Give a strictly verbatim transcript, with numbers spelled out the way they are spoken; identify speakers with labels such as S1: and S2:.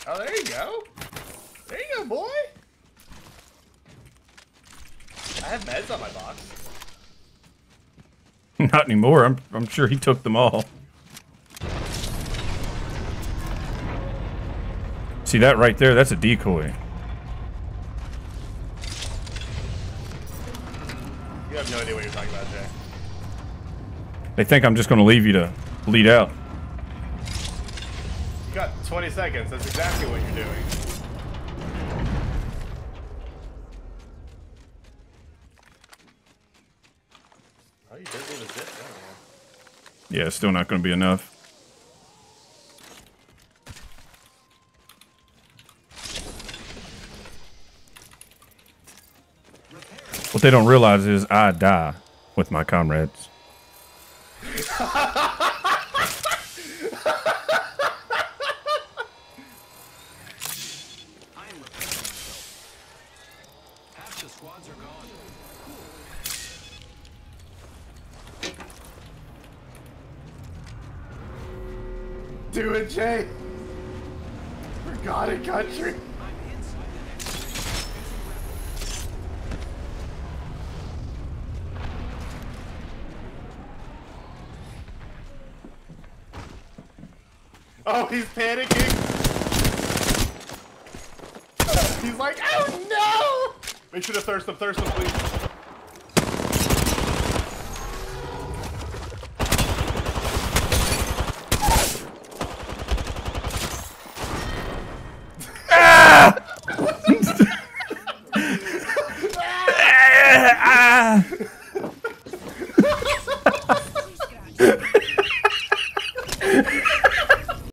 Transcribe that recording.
S1: Oh, there you go. There you go, boy. I have meds on my box.
S2: Not anymore. I'm I'm sure he took them all. See that right there? That's a decoy.
S1: You have no idea what you're talking about, Jay.
S2: They think I'm just going to leave you to bleed out.
S1: You got twenty seconds. That's exactly what you're doing. Oh, you did leave a zip, don't you?
S2: Yeah, it's still not going to be enough. What they don't realize is I die with my comrades.
S1: Do it, Jay. Forgotten country. Oh, he's panicking. He's like, oh no! Make sure to thirst him, thirst him, please.